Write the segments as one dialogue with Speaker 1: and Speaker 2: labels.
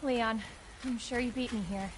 Speaker 1: Leon, I'm sure you beat me here.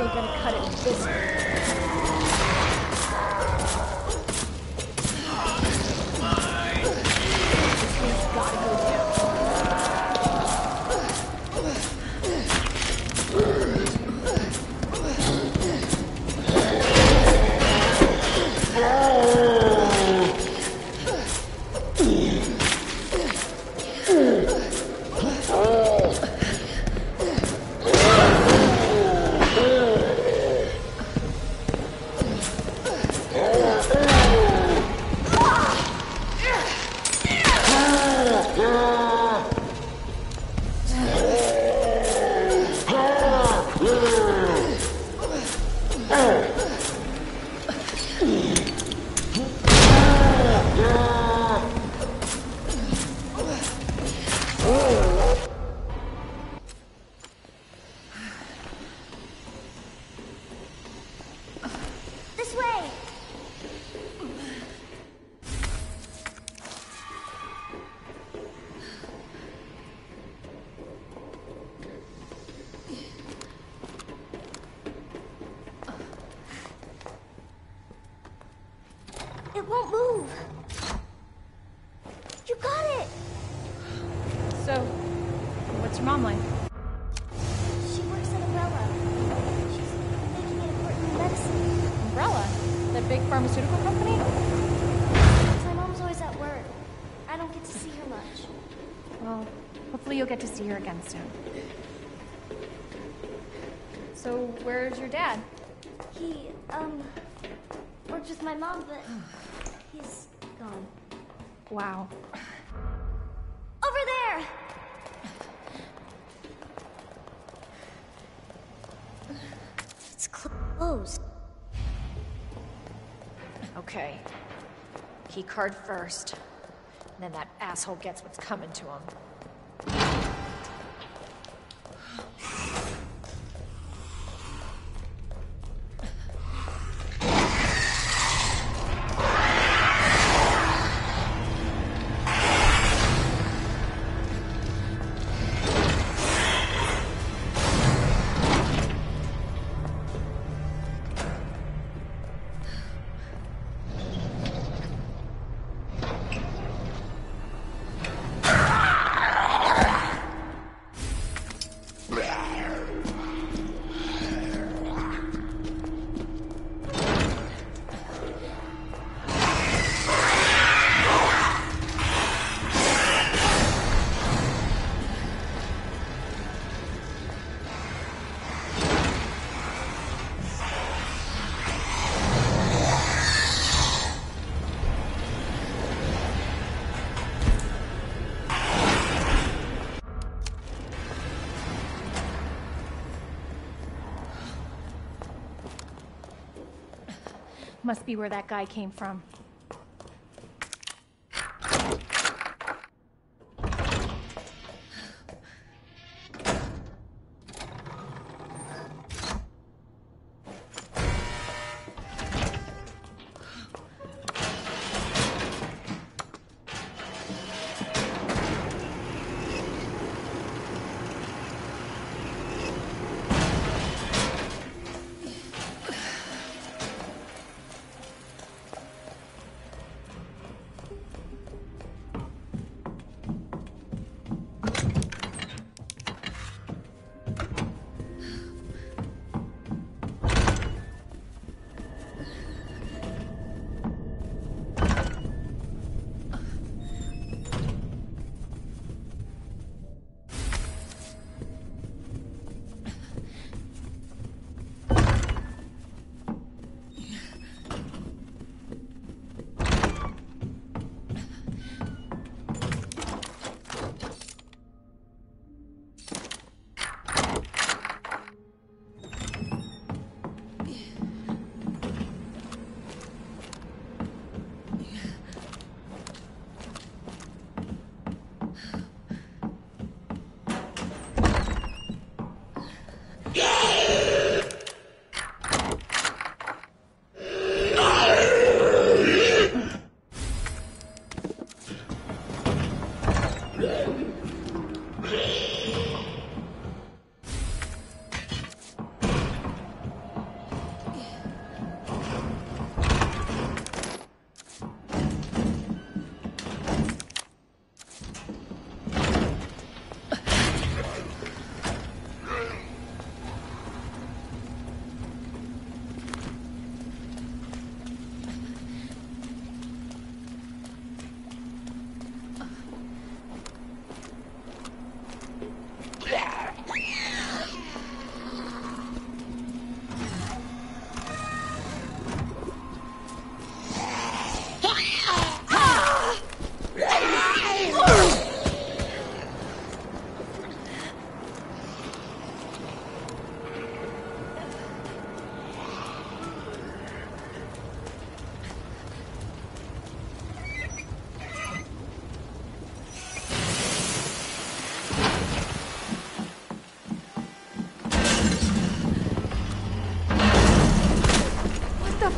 Speaker 1: really gonna cut it with this one. This one's gotta go down.
Speaker 2: This way! It won't move. You got it!
Speaker 1: So, what's your mom like?
Speaker 2: She works at Umbrella. She's making an important medicine.
Speaker 1: Umbrella? That big pharmaceutical company?
Speaker 2: My mom's always at work. I don't get to see her much.
Speaker 1: Well, hopefully you'll get to see her again soon. So, where's your dad?
Speaker 2: He, works with my mom, but he's gone.
Speaker 1: Wow.
Speaker 2: Over there! It's closed.
Speaker 3: Okay. Key card first. And then that asshole gets what's coming to him.
Speaker 1: Must be where that guy came from.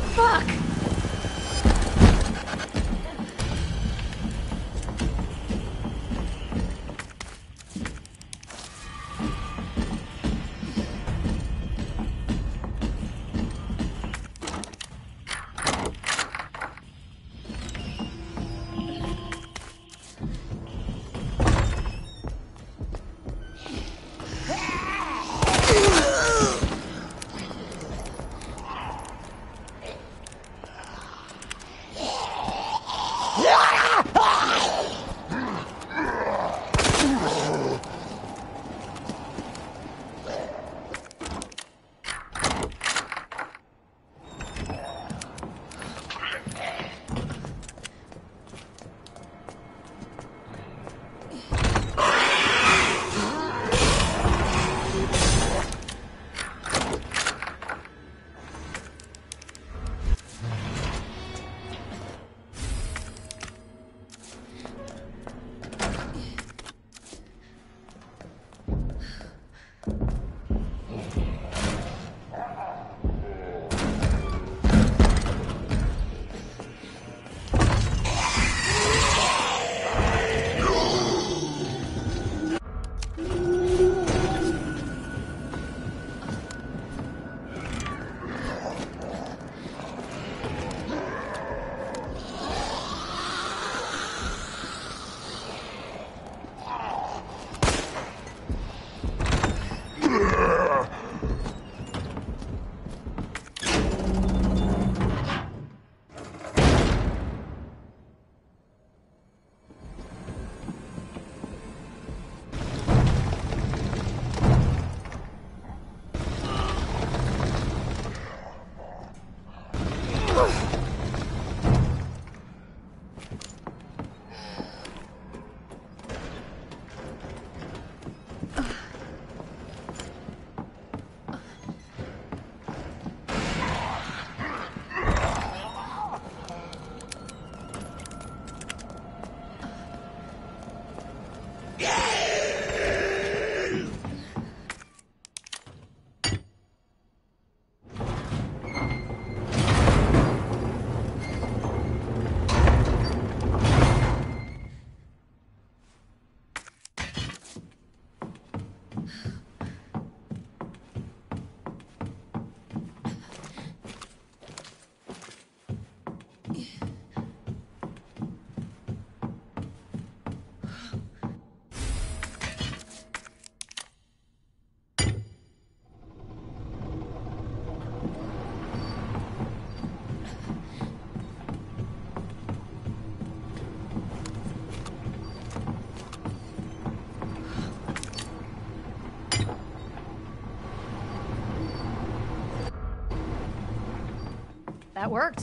Speaker 3: Fuck! That worked.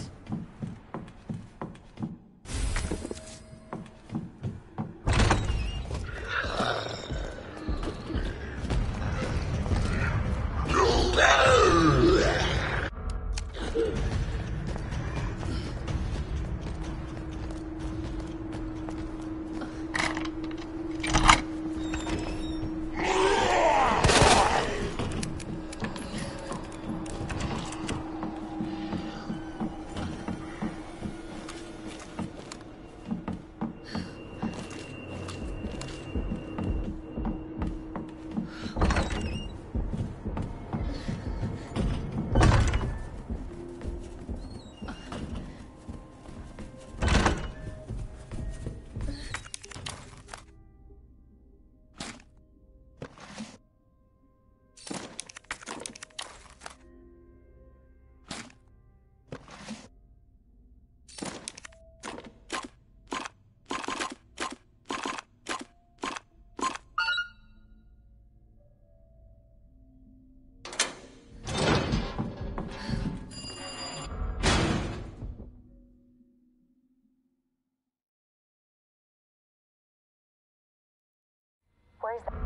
Speaker 2: Where's that?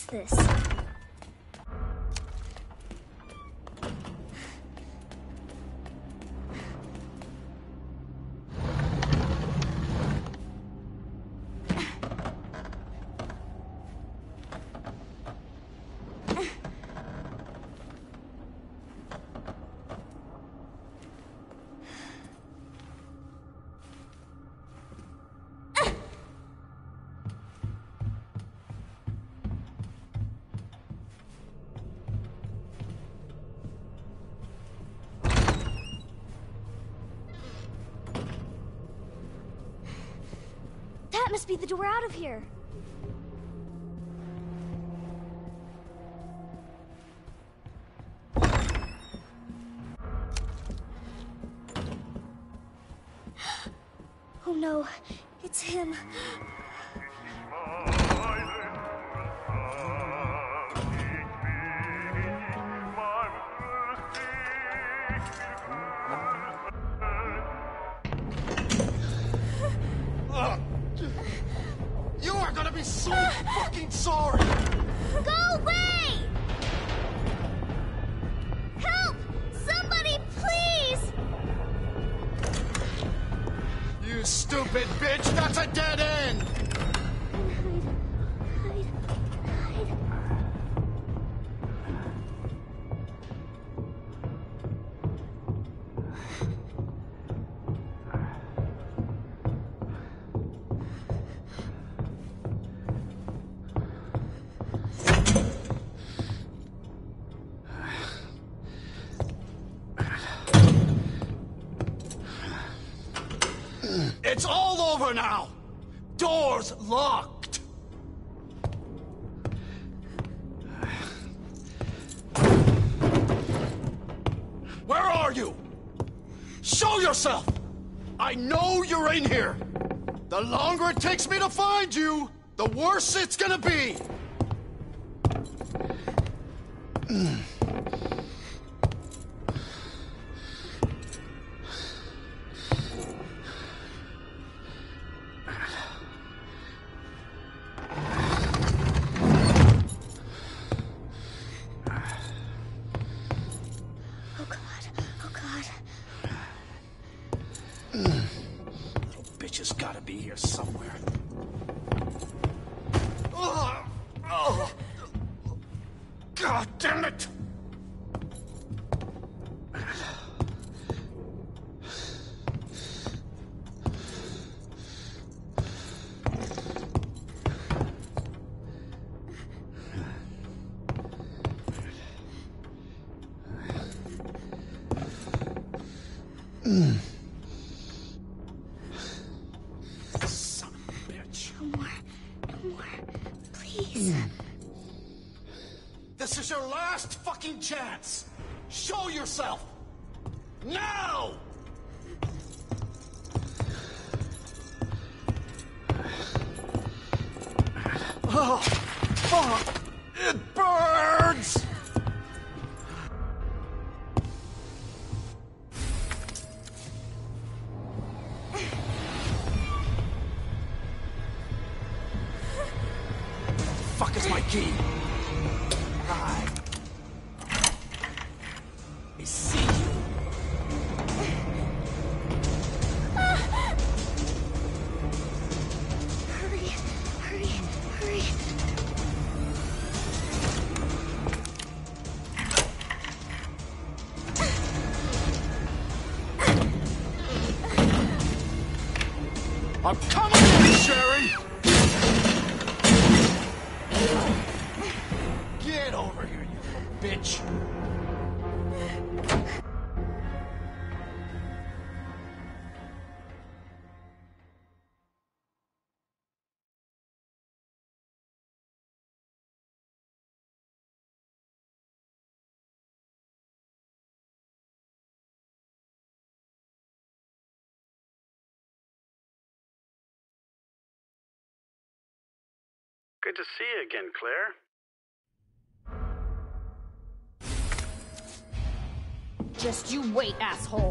Speaker 2: this? That must be the door out of here. Oh no, it's him.
Speaker 4: You are gonna be so fucking sorry!
Speaker 2: Go away! Help! Somebody, please!
Speaker 4: You stupid bitch! That's a dead end!
Speaker 2: Hide.
Speaker 4: It's all over now! Door's locked! Where are you? Show yourself! I know you're in here! The longer it takes me to find you, the worse it's gonna be!
Speaker 2: Oh god.
Speaker 4: Little bitch has gotta be here somewhere. Oh. God damn it! Son of a bitch.
Speaker 2: No more. Please.
Speaker 4: This is your last fucking chance! Show yourself! Now! Oh, fuck! It burns! Fuck is my key? Right. I see you.
Speaker 2: Hurry.
Speaker 4: I'm coming in, Sherry! Get over here, you little bitch!
Speaker 5: Good to see you again, Claire.
Speaker 3: Just you wait, asshole.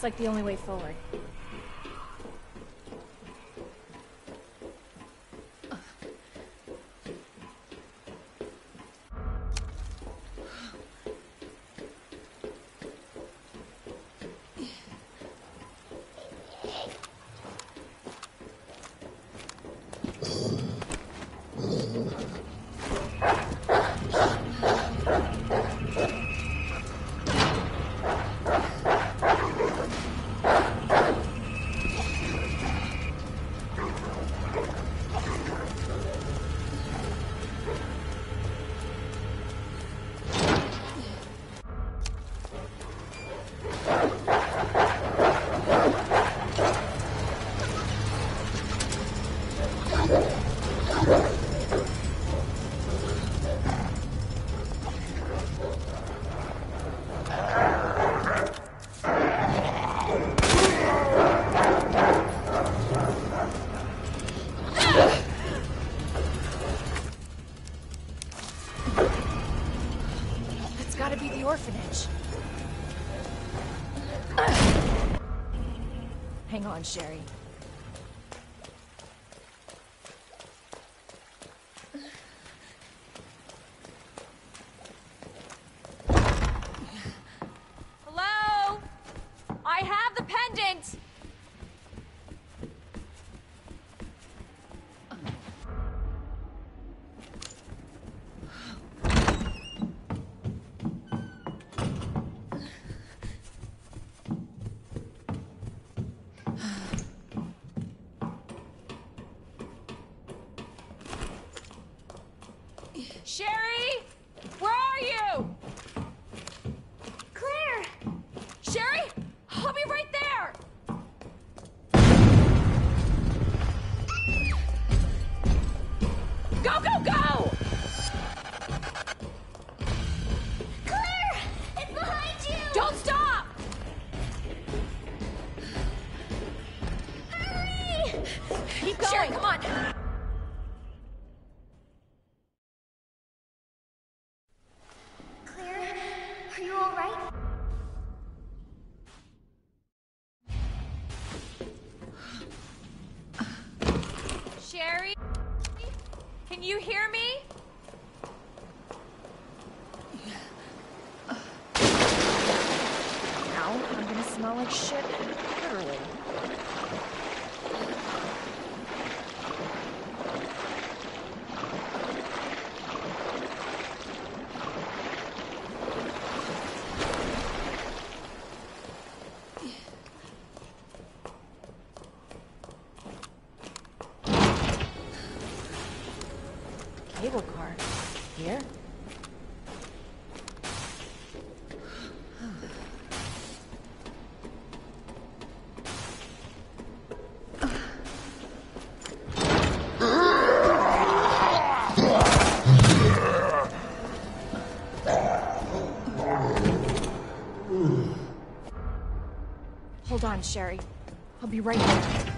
Speaker 1: like the only way forward.
Speaker 3: Gotta be the orphanage. Hang on, Sherry.
Speaker 1: Hello? I have the pendant! Sherry? Where are you?
Speaker 2: Claire!
Speaker 1: Sherry? I'll be right there! Go, go, go!
Speaker 2: Claire! It's behind you!
Speaker 1: Don't stop!
Speaker 2: Hurry!
Speaker 1: Keep going,
Speaker 3: Sherry,
Speaker 1: come on!
Speaker 2: Claire, are you alright?
Speaker 1: Sherry? Can you hear me?
Speaker 3: Now I'm gonna smell like shit, literally. Cable car. Here? Hold on, Sherry. I'll be right there.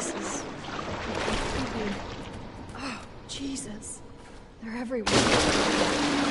Speaker 3: This is creepy. Oh, Jesus. They're everywhere.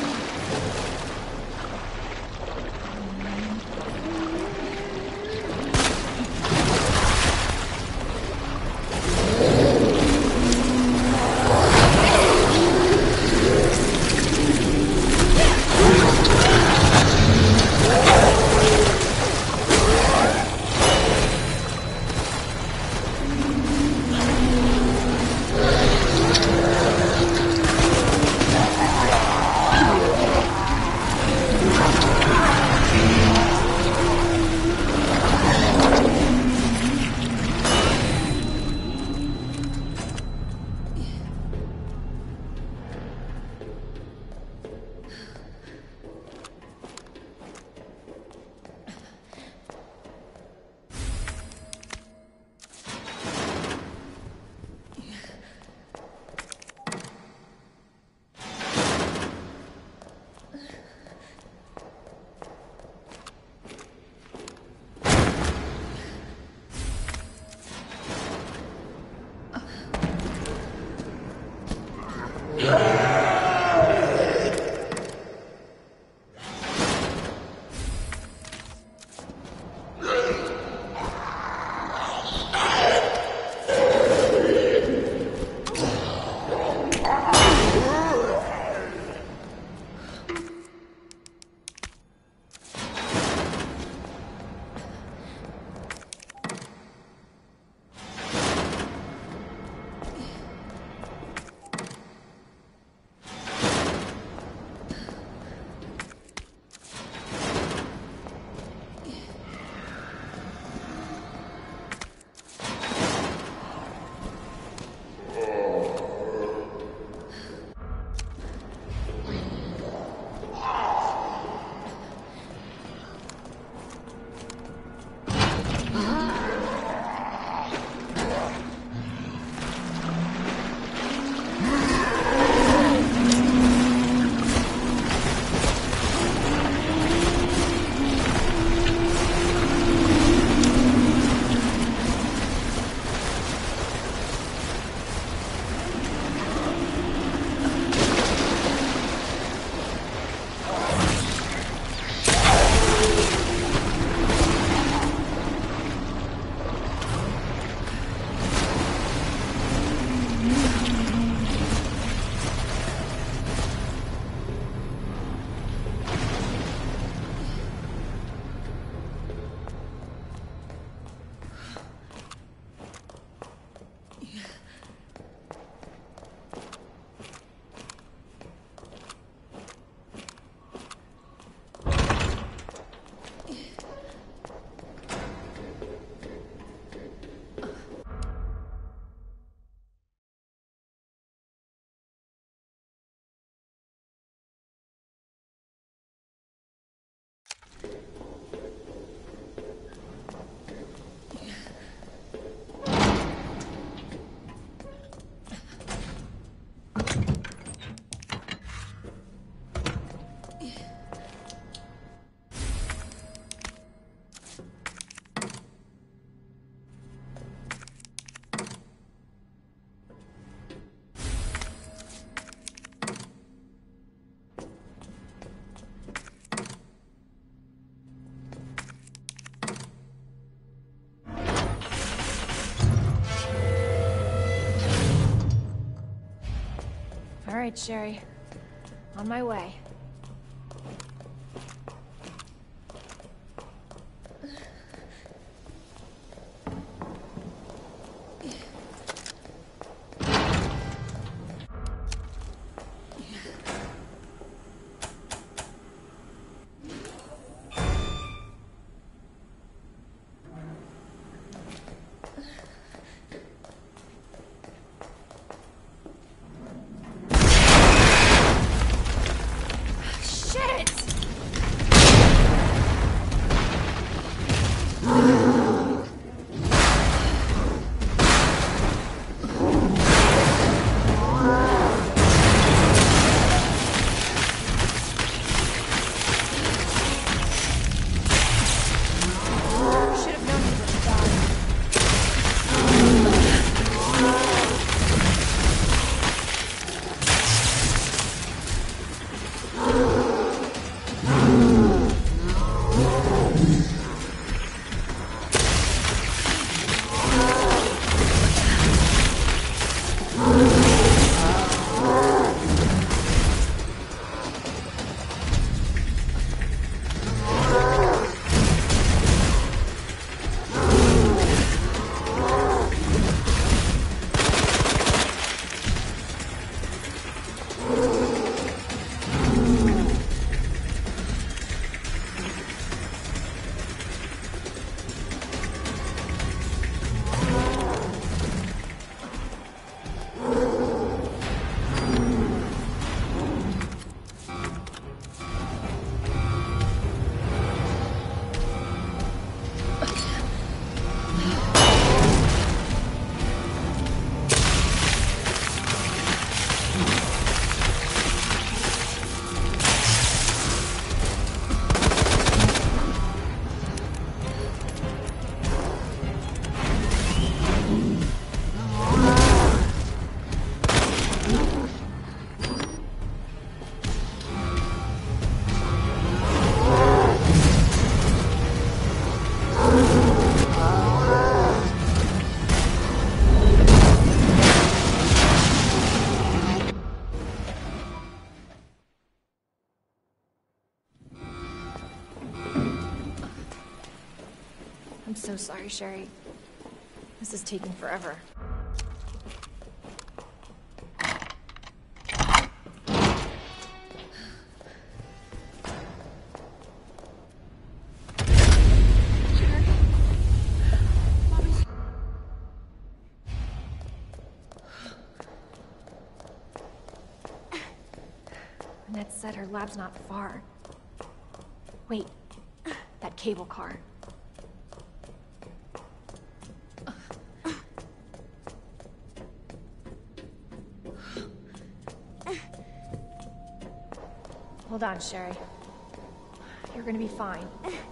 Speaker 3: All right, Sherry. On my way. so sorry, Sherry. This is taking forever. Annette said her lab's not far. Wait, that cable car. Hold on, Sherry. You're gonna be fine.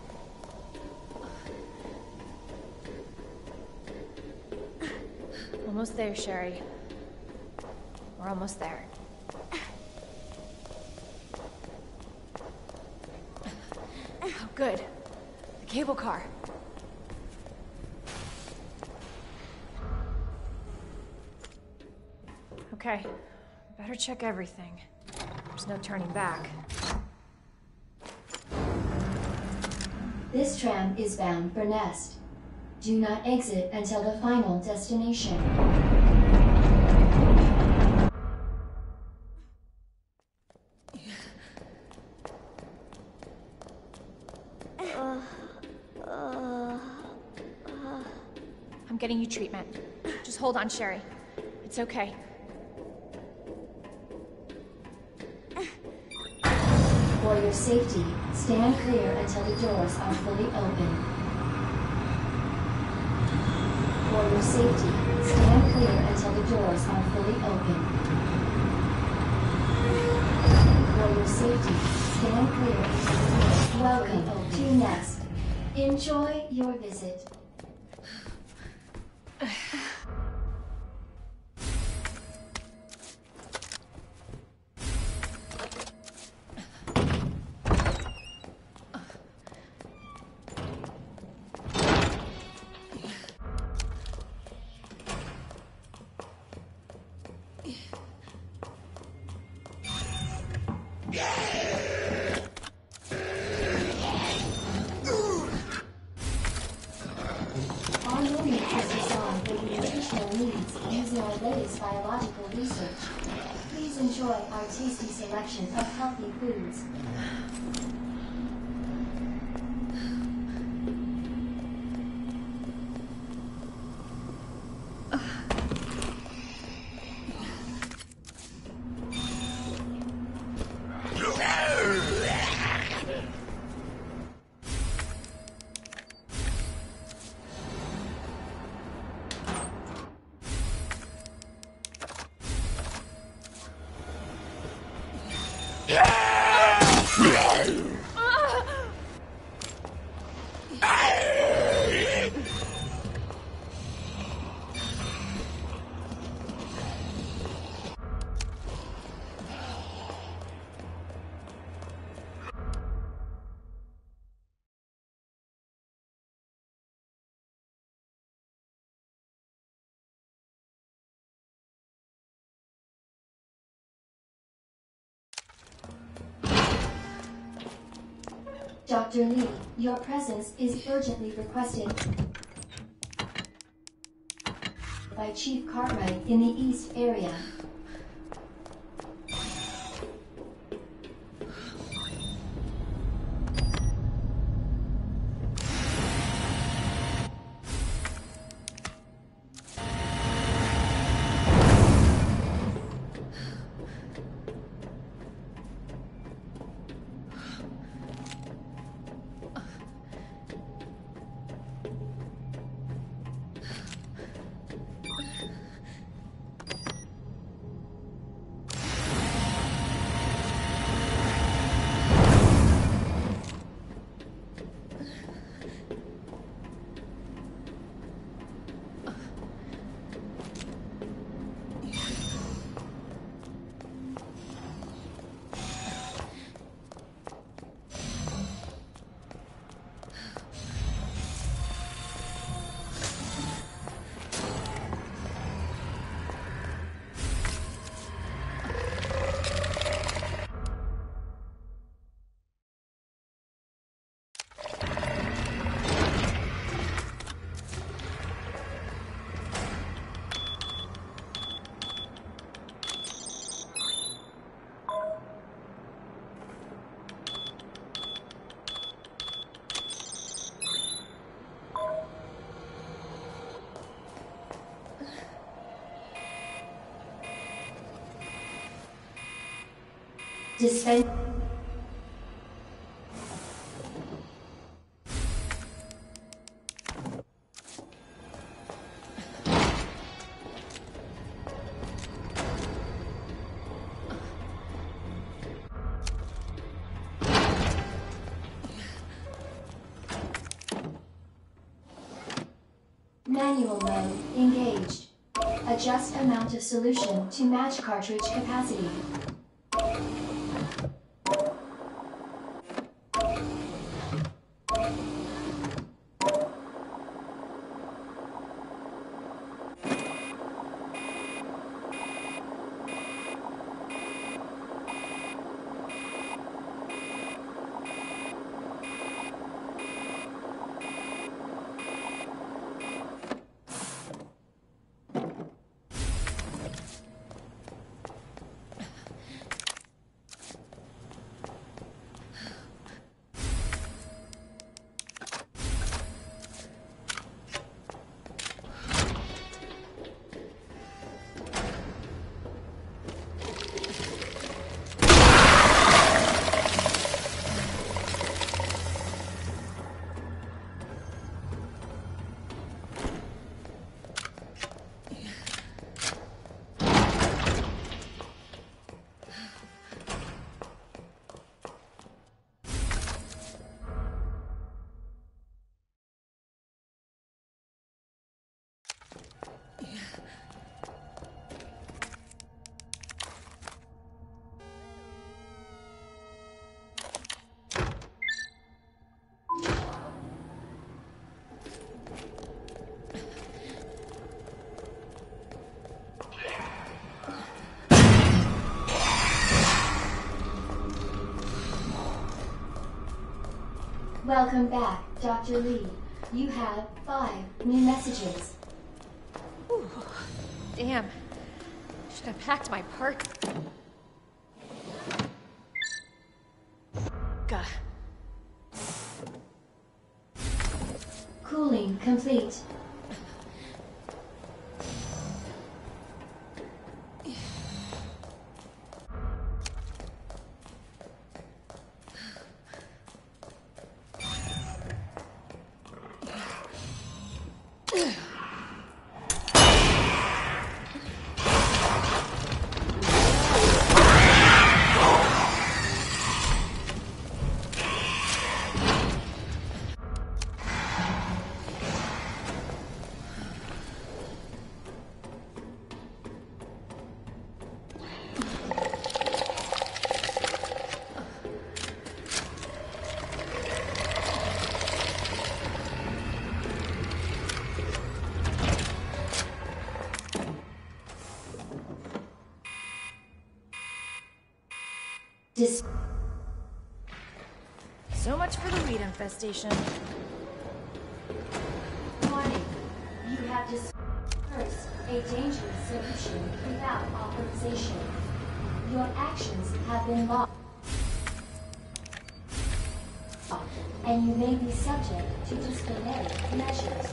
Speaker 3: Almost there, Sherry. We're almost there. Oh, good. The cable car. Okay. Better check everything. There's no turning back.
Speaker 6: This tram is bound for Nest. Do not exit until the final destination.
Speaker 3: I'm getting you treatment. Just hold on, Sherry. It's okay.
Speaker 6: For your safety, stand clear until the doors are fully open. For your safety, stand clear until the doors are fully open. For your safety, stand clear until the doors are fully open. Welcome to Nest. Enjoy your visit. Our unit is designed for nutritional needs using our latest biological research. Please enjoy our tasty selection of healthy foods. Dr. Lee, your presence is urgently requested by Chief Cartwright in the East area. Dispense. Manual mode engaged. Adjust amount of solution to match cartridge capacity. Welcome back, Dr. Lee. You have 5 new messages.
Speaker 3: Damn. Should have packed my parts. Gah.
Speaker 6: Cooling complete.
Speaker 3: So much for the weed infestation.
Speaker 6: Warning. You have dispersed a dangerous solution without authorization. Your actions have been logged, and you may be subject to disciplinary measures.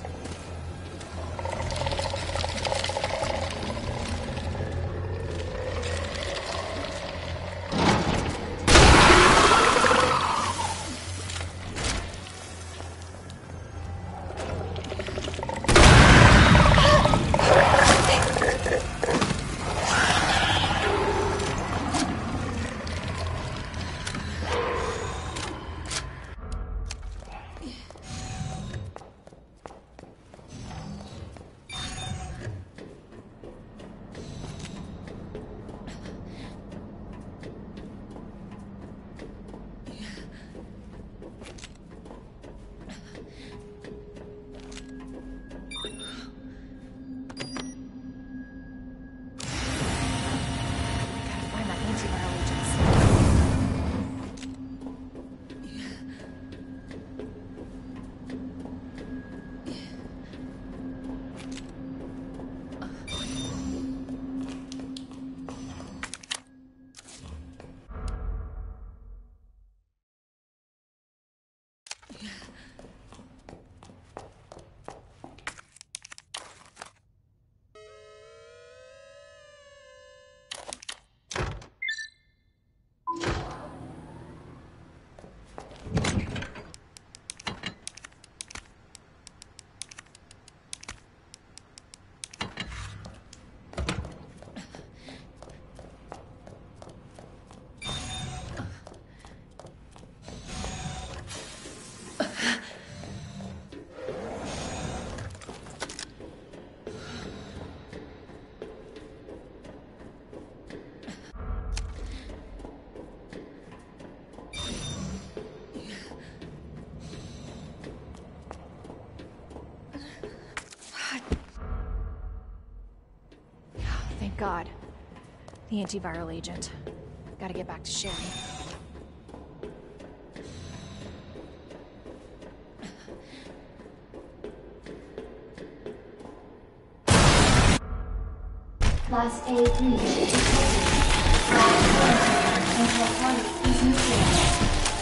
Speaker 3: God. The antiviral agent. Gotta get back to Sherry.
Speaker 6: Class A3 detected. Control target is neutralized.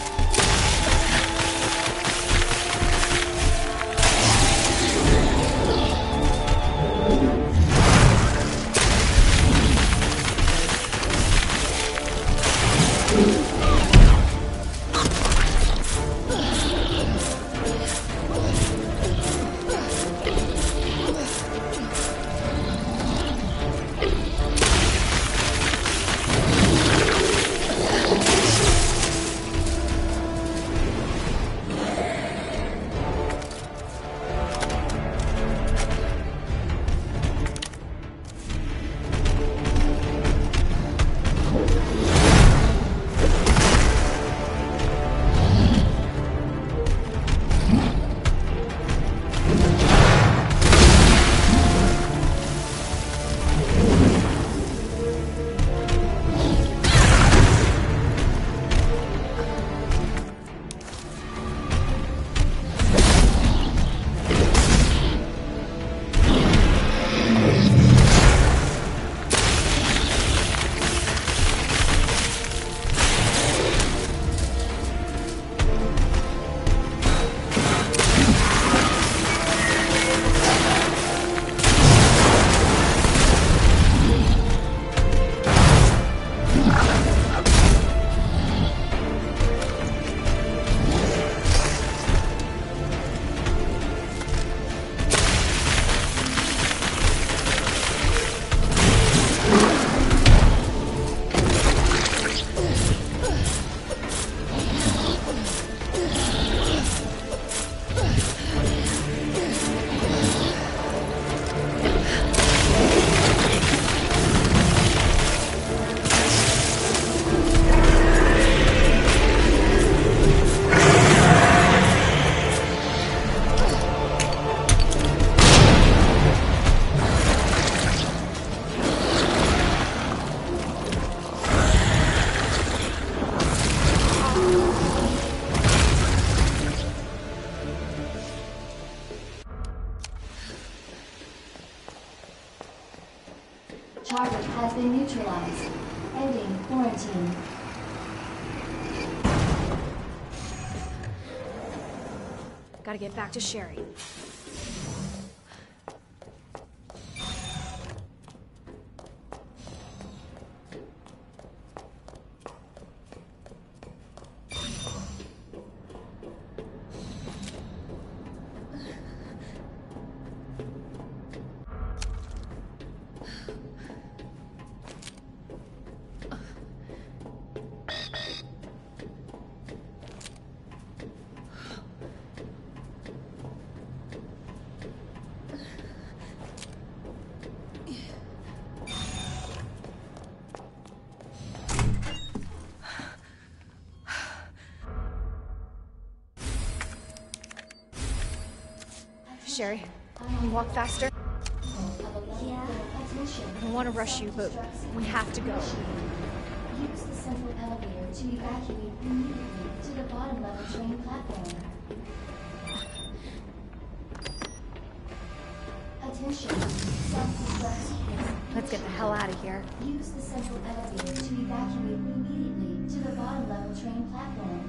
Speaker 6: Target has been neutralized. Ending quarantine.
Speaker 3: Gotta get back to Sherry. Sherry, can you walk faster?
Speaker 2: Yeah.
Speaker 3: I don't want to rush you, but we have to go.
Speaker 6: Use the central elevator to evacuate immediately to the bottom level train platform. Attention. Self-destruct sequence.
Speaker 3: Let's get the hell out of here.
Speaker 6: Use the central elevator to evacuate immediately to the bottom level train platform.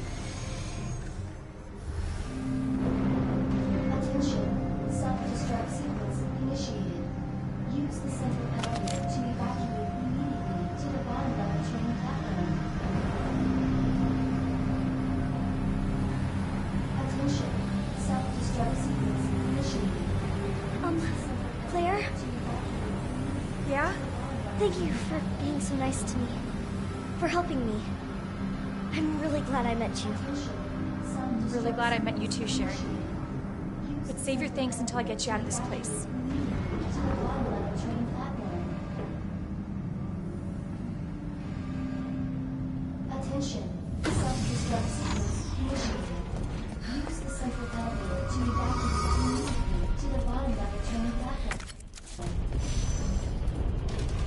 Speaker 6: Attention. Self-destruct sequence initiated. Use the central elevator to evacuate immediately to the bottom level train platform. Attention. Self-destruct sequence initiated.
Speaker 2: Claire?
Speaker 3: Yeah?
Speaker 2: Thank you for being so nice to me. For helping me. I'm really glad I met you.
Speaker 3: I'm really glad I met you too, Sherry. But save your thanks until I get you out of this place.
Speaker 6: To the bottom level train platform. Attention. Self-destruct sequence initiated. Use the central elevator to evacuate immediately to the bottom level train platform.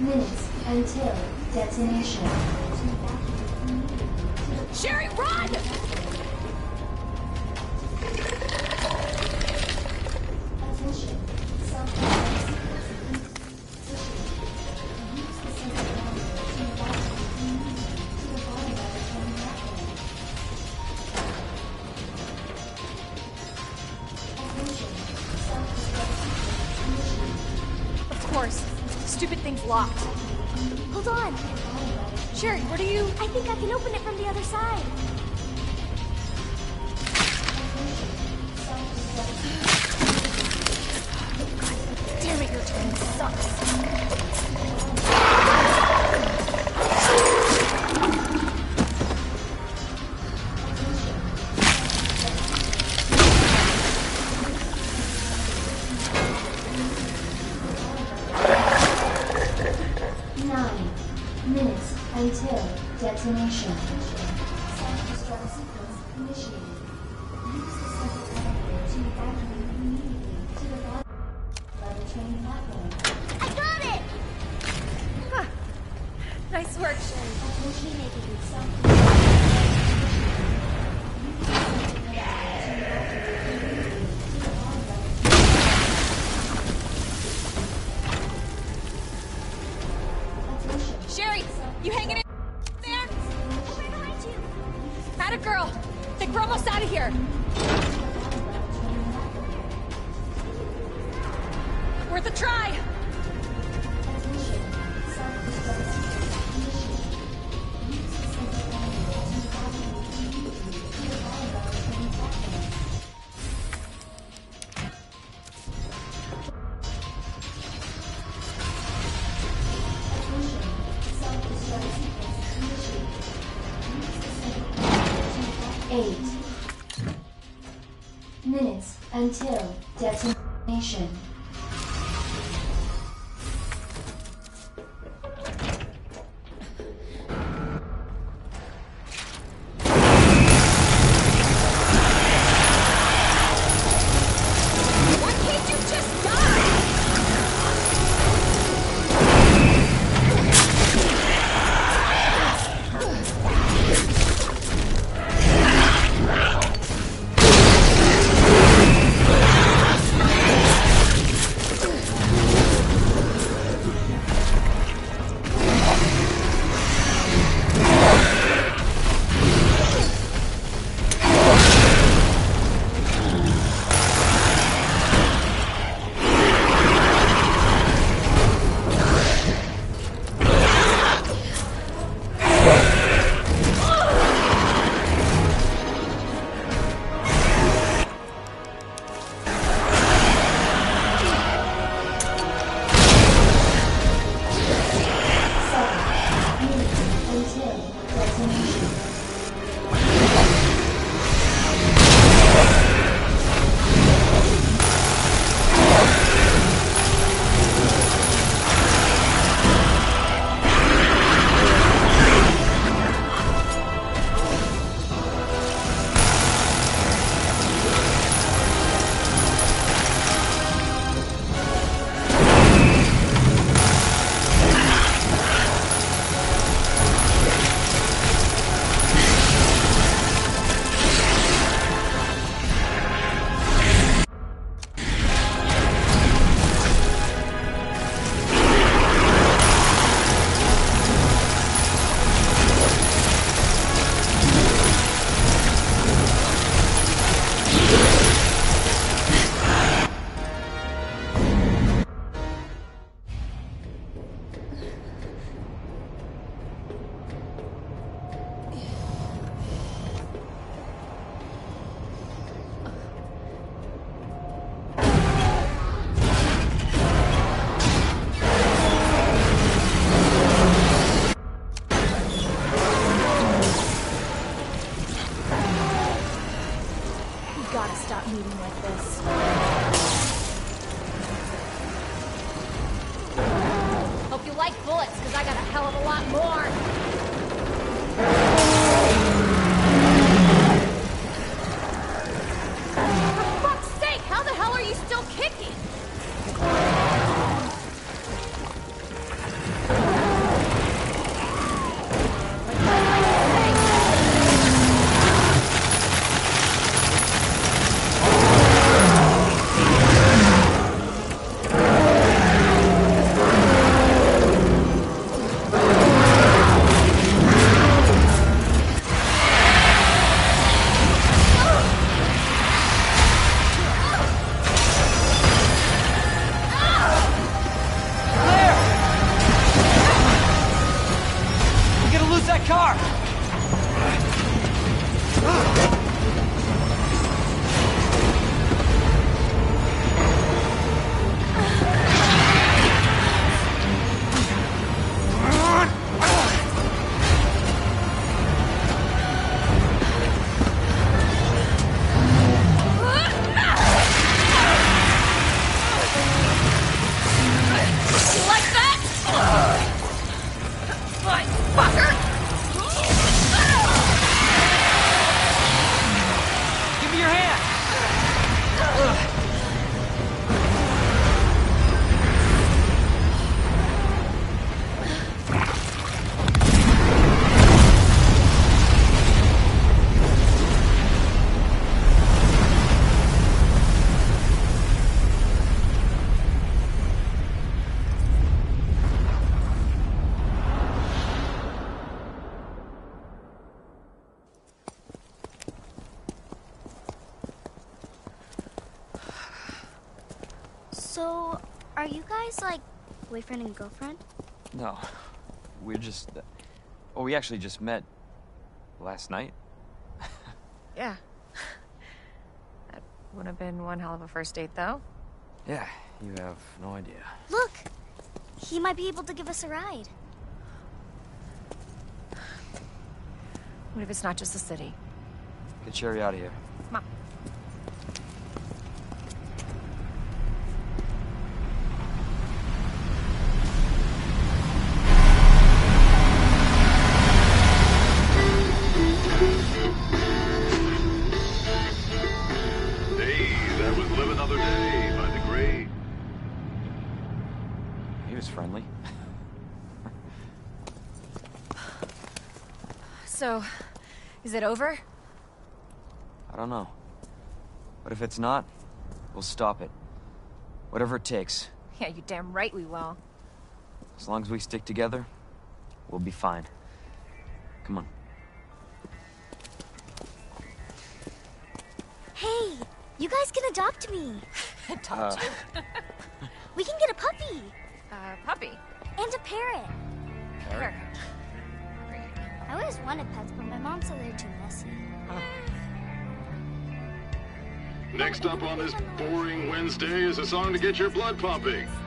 Speaker 6: minutes until detonation.
Speaker 3: Sherry, run!
Speaker 6: Attention. Self-defense sequence. Positioning. Use the sensor module to evacuate to the bottom of the train platform. Attention. Self-destruct sequence initiated.
Speaker 3: Of course. Stupid thing's locked.
Speaker 2: Hold on.
Speaker 3: Sherry, what are you...
Speaker 2: I think I can open it from the other side.
Speaker 3: Damn it, your turn sucks.
Speaker 6: Until detonation. Self-destruct sequence initiated. Use the sensor elevator to evacuate immediately to the bottom of the train platform.
Speaker 2: I got it!
Speaker 3: Huh. Nice work, Sherry.
Speaker 6: Attention making self-destruct.
Speaker 3: Sherry, you hanging in there?
Speaker 2: I'm right behind you.
Speaker 3: Atta girl. Think we're almost out of here. Worth a try.
Speaker 6: Minutes until detonation.
Speaker 3: Why can't you just die? meeting like this. Hope you like bullets, because I got a hell of a lot more. For fuck's sake, how the hell are you still kicking?
Speaker 2: So, are you guys like boyfriend and girlfriend?
Speaker 7: No, we're just... Oh, we actually just met last night.
Speaker 3: Yeah. That would have been one hell of a first date, though.
Speaker 7: Yeah, you have no idea.
Speaker 2: Look! He might be able to give us a ride.
Speaker 3: What if it's not just the city?
Speaker 7: Get Sherry out of here.
Speaker 3: Come on.
Speaker 5: Hey, that was Live Another Day by The Great.
Speaker 7: He was friendly.
Speaker 3: So, is it over?
Speaker 7: I don't know. But if it's not, we'll stop it. Whatever it takes.
Speaker 3: Yeah, you damn right we will.
Speaker 7: As long as we stick together, we'll be fine. Come on.
Speaker 2: Hey, you guys can adopt me.
Speaker 3: Adopt you.
Speaker 2: We can get a puppy
Speaker 3: Puppy.
Speaker 2: and a parrot.
Speaker 3: Parrot.
Speaker 2: I always wanted pets, but my mom said they're too messy.
Speaker 5: Next up on this boring Wednesday is a song to get your blood pumping.